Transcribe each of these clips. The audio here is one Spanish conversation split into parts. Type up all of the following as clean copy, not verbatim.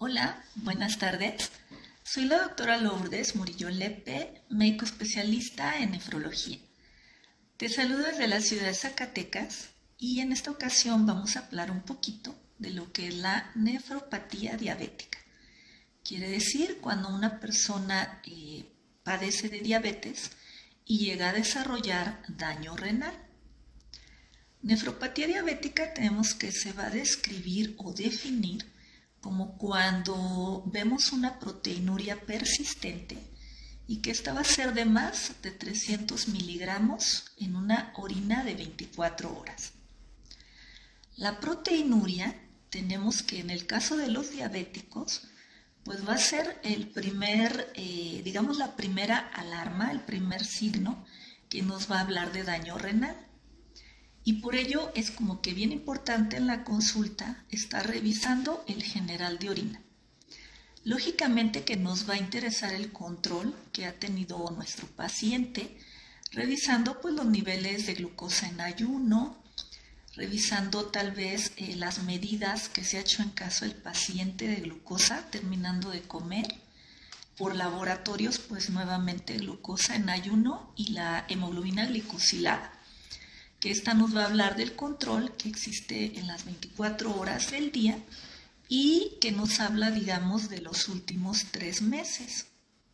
Hola, buenas tardes. Soy la doctora Lourdes Murillo Lepe, médico especialista en nefrología. Te saludo desde la ciudad de Zacatecas y en esta ocasión vamos a hablar un poquito de lo que es la nefropatía diabética. Quiere decir cuando una persona padece de diabetes y llega a desarrollar daño renal. Nefropatía diabética tenemos que se va a describir o definir como cuando vemos una proteinuria persistente y que esta va a ser de más de 300 miligramos en una orina de 24 horas. La proteinuria tenemos que en el caso de los diabéticos, pues va a ser el primer, la primera alarma, el primer signo que nos va a hablar de daño renal. Y por ello es como que bien importante en la consulta estar revisando el general de orina. Lógicamente que nos va a interesar el control que ha tenido nuestro paciente, revisando pues los niveles de glucosa en ayuno, revisando tal vez las medidas que se ha hecho en caso del paciente de glucosa terminando de comer, por laboratorios pues nuevamente glucosa en ayuno y la hemoglobina glicosilada, que esta nos va a hablar del control que existe en las 24 horas del día y que nos habla, digamos, de los últimos 3 meses.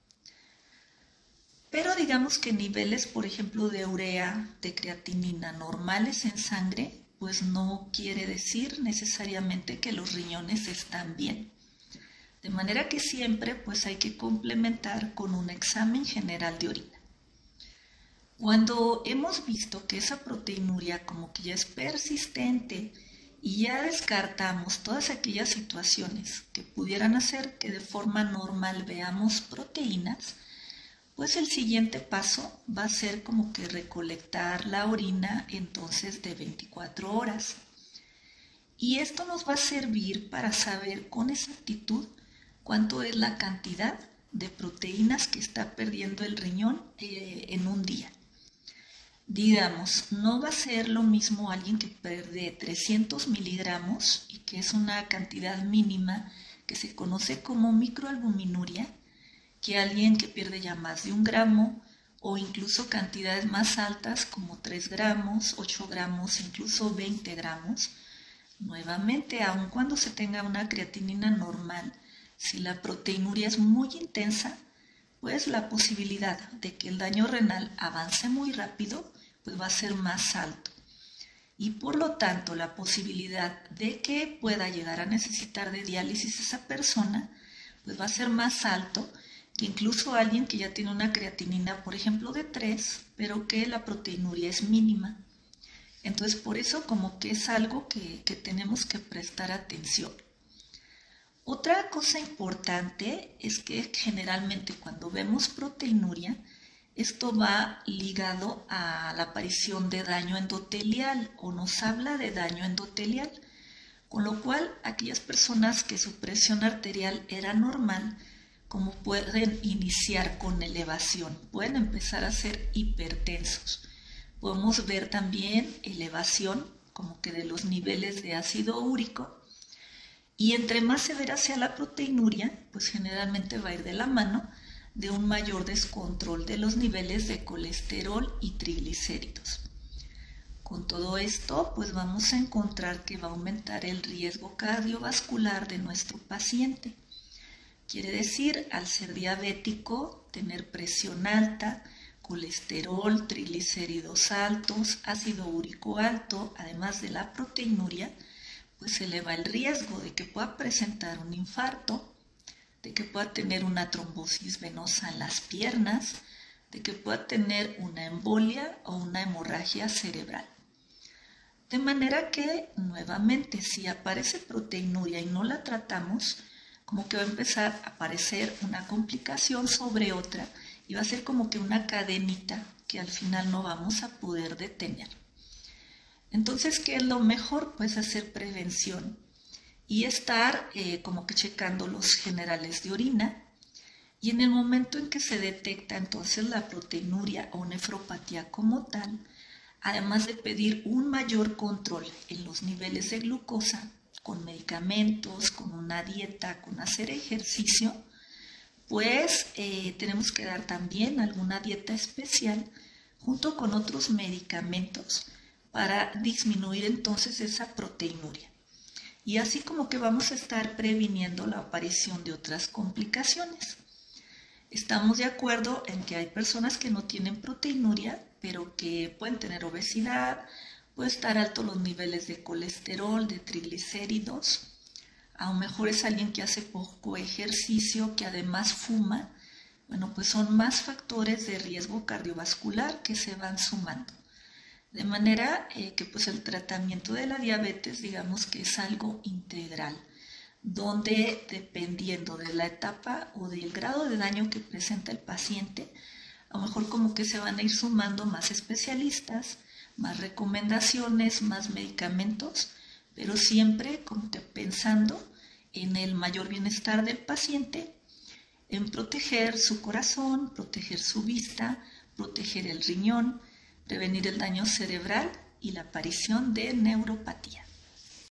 Pero digamos que niveles, por ejemplo, de urea, de creatinina normales en sangre, pues no quiere decir necesariamente que los riñones están bien. De manera que siempre pues hay que complementar con un examen general de orina. Cuando hemos visto que esa proteinuria como que ya es persistente y ya descartamos todas aquellas situaciones que pudieran hacer que de forma normal veamos proteínas, pues el siguiente paso va a ser como que recolectar la orina entonces de 24 horas. Y esto nos va a servir para saber con exactitud cuánto es la cantidad de proteínas que está perdiendo el riñón en un día. Digamos, no va a ser lo mismo alguien que pierde 300 miligramos y que es una cantidad mínima que se conoce como microalbuminuria, que alguien que pierde ya más de 1 gramo o incluso cantidades más altas como 3 gramos, 8 gramos, incluso 20 gramos. Nuevamente, aun cuando se tenga una creatinina normal, si la proteinuria es muy intensa, pues la posibilidad de que el daño renal avance muy rápido pues va a ser más alto. Y por lo tanto la posibilidad de que pueda llegar a necesitar de diálisis esa persona pues va a ser más alto que incluso alguien que ya tiene una creatinina, por ejemplo, de 3, pero que la proteinuria es mínima. Entonces por eso como que es algo que tenemos que prestar atención. Otra cosa importante es que generalmente cuando vemos proteinuria, esto va ligado a la aparición de daño endotelial o nos habla de daño endotelial, con lo cual aquellas personas que su presión arterial era normal, como pueden iniciar con elevación, pueden empezar a ser hipertensos. Podemos ver también elevación como que de los niveles de ácido úrico. Y entre más severa sea la proteinuria, pues generalmente va a ir de la mano de un mayor descontrol de los niveles de colesterol y triglicéridos. Con todo esto, pues vamos a encontrar que va a aumentar el riesgo cardiovascular de nuestro paciente. Quiere decir, al ser diabético, tener presión alta, colesterol, triglicéridos altos, ácido úrico alto, además de la proteinuria, pues se eleva el riesgo de que pueda presentar un infarto, de que pueda tener una trombosis venosa en las piernas, de que pueda tener una embolia o una hemorragia cerebral. De manera que, nuevamente, si aparece proteinuria y no la tratamos, como que va a empezar a aparecer una complicación sobre otra y va a ser como que una cadenita que al final no vamos a poder detener. Entonces, ¿qué es lo mejor? Pues hacer prevención y estar como que checando los generales de orina. Y en el momento en que se detecta entonces la proteinuria o nefropatía como tal, además de pedir un mayor control en los niveles de glucosa, con medicamentos, con una dieta, con hacer ejercicio, pues tenemos que dar también alguna dieta especial junto con otros medicamentos para disminuir entonces esa proteinuria. Y así como que vamos a estar previniendo la aparición de otras complicaciones. Estamos de acuerdo en que hay personas que no tienen proteinuria, pero que pueden tener obesidad, pueden estar altos los niveles de colesterol, de triglicéridos. A lo mejor es alguien que hace poco ejercicio, que además fuma. Bueno, pues son más factores de riesgo cardiovascular que se van sumando. De manera que pues el tratamiento de la diabetes, digamos que es algo integral, donde dependiendo de la etapa o del grado de daño que presenta el paciente, a lo mejor como que se van a ir sumando más especialistas, más recomendaciones, más medicamentos, pero siempre como que pensando en el mayor bienestar del paciente, en proteger su corazón, proteger su vista, proteger el riñón, prevenir el daño cerebral y la aparición de neuropatía.